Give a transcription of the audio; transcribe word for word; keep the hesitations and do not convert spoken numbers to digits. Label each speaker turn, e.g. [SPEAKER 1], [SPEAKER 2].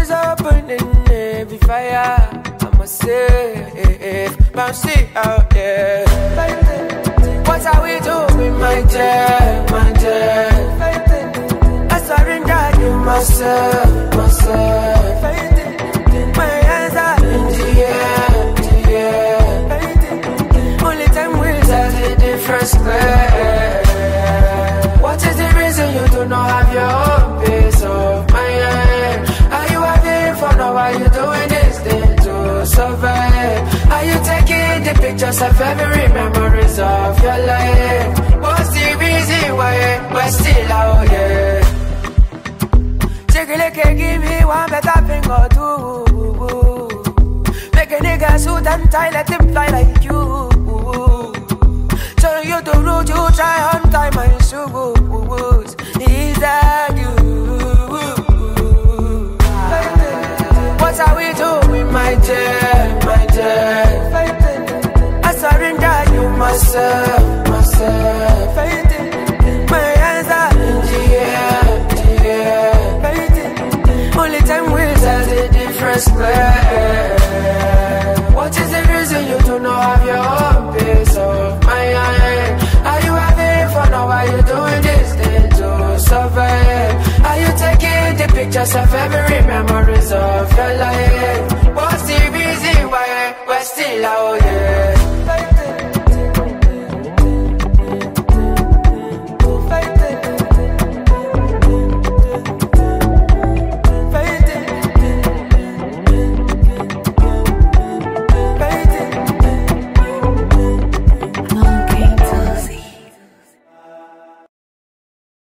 [SPEAKER 1] is opening every fire. I'm a safe, bouncy out there. What are we doing, my dear, my dear? I surrender you myself, myself. My hands are in the air, the air. Only time will tell the difference clear. What is the reason you do not have your own peace of mind? Are you having fun or are you doing this thing to survive? Are you taking the pictures of every memories of your life? What's the reason why we're still out here? Shekeleke, give me one better thing or two. Make a nigga suit and tie, let him fly like you. Turn you to root, you try untie my shoes. Is that you? What are we doing, my dear, my dear? I surrender you myself, myself. My hands are in the air, the air. Only time will tell the difference clear. What is the reason you do not have your own peace of mind? Are you having fun or are you doing this thing to survive? Are you taking the pictures of every memory